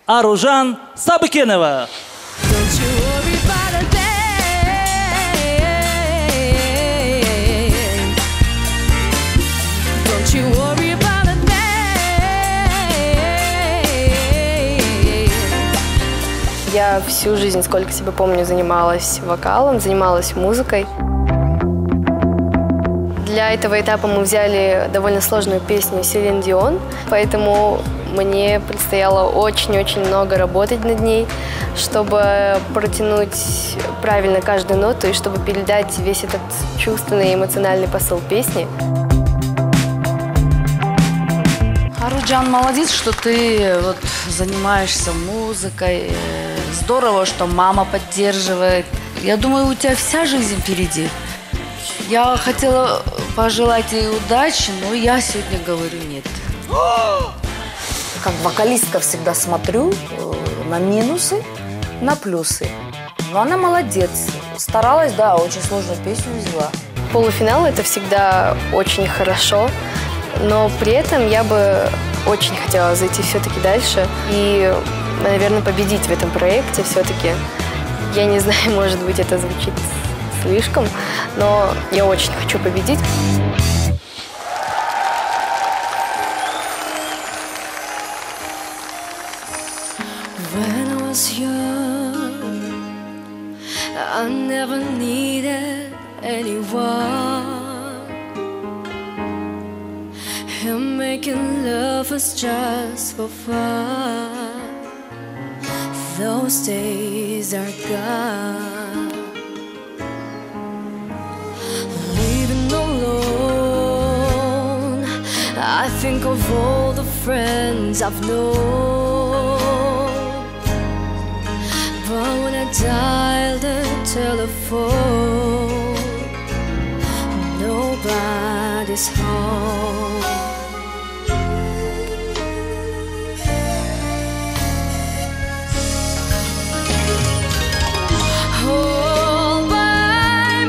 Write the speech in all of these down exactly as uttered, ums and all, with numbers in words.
Аружан Сабыкенова. Я всю жизнь, сколько себя помню, занималась вокалом, занималась музыкой. Для этого этапа мы взяли довольно сложную песню Селин Дион, поэтому мне предстояло очень-очень много работать над ней, чтобы протянуть правильно каждую ноту и чтобы передать весь этот чувственный и эмоциональный посыл песни. Аружан, молодец, что ты вот занимаешься музыкой. Здорово, что мама поддерживает. Я думаю, у тебя вся жизнь впереди. Я хотела пожелать ей удачи, но я сегодня говорю нет. Как вокалистка всегда смотрю на минусы, на плюсы. Но она молодец. Старалась, да, очень сложную песню взяла. Полуфинал – это всегда очень хорошо, но при этом я бы очень хотела зайти все-таки дальше и, наверное, победить в этом проекте все-таки. Я не знаю, может быть, это звучит слишком, но я очень хочу победить. I never needed anyone, and making love was just for fun. Those days are gone. Living alone, I think of all the friends I've known, but when I dial the telephone, nobody's home. All by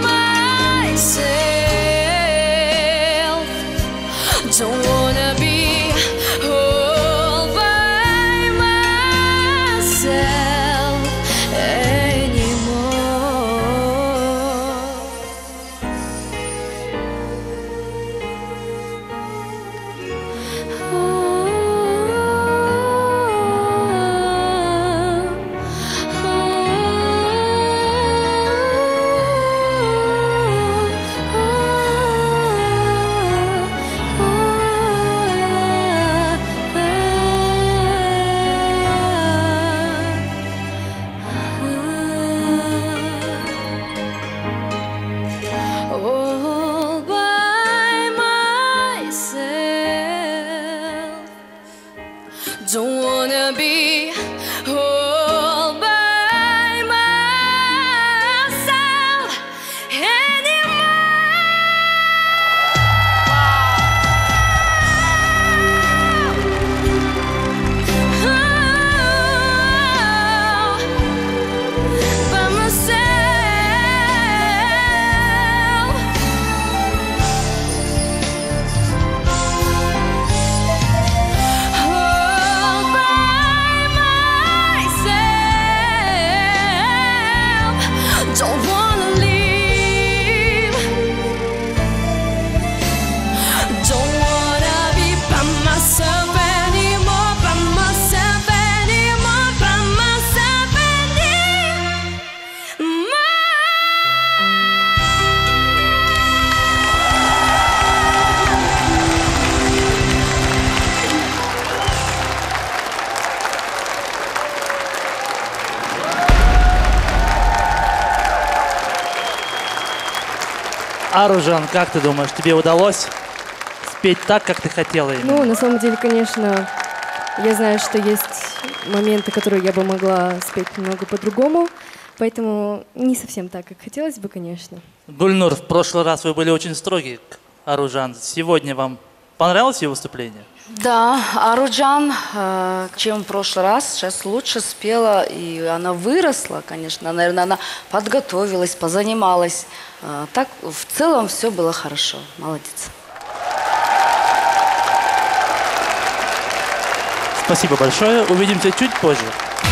myself, don't wanna be all by myself anymore. All by myself, don't wanna be all by myself anymore. By myself. Don't wanna leave, don't wanna be by myself anymore, by myself anymore, by myself anymore. Аружан, как ты думаешь, тебе удалось спеть так, как ты хотела именно? Ну, на самом деле, конечно, я знаю, что есть моменты, которые я бы могла спеть немного по-другому, поэтому не совсем так, как хотелось бы, конечно. Гульнур, в прошлый раз вы были очень строги к Аружан. Сегодня вам понравилось ее выступление? Да, Аружан, э, чем в прошлый раз, сейчас лучше спела, и она выросла, конечно, наверное, она подготовилась, позанималась. Э, так, в целом, все было хорошо. Молодец. Спасибо большое. Увидимся чуть позже.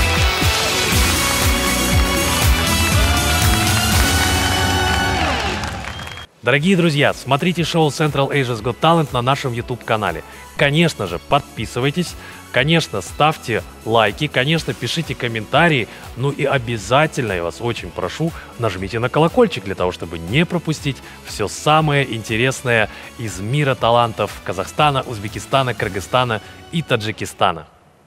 Дорогие друзья, смотрите шоу Central Asia's Got Talent на нашем YouTube-канале. Конечно же, подписывайтесь, конечно, ставьте лайки, конечно, пишите комментарии, ну и обязательно, я вас очень прошу, нажмите на колокольчик для того, чтобы не пропустить все самое интересное из мира талантов Казахстана, Узбекистана, Кыргызстана и Таджикистана.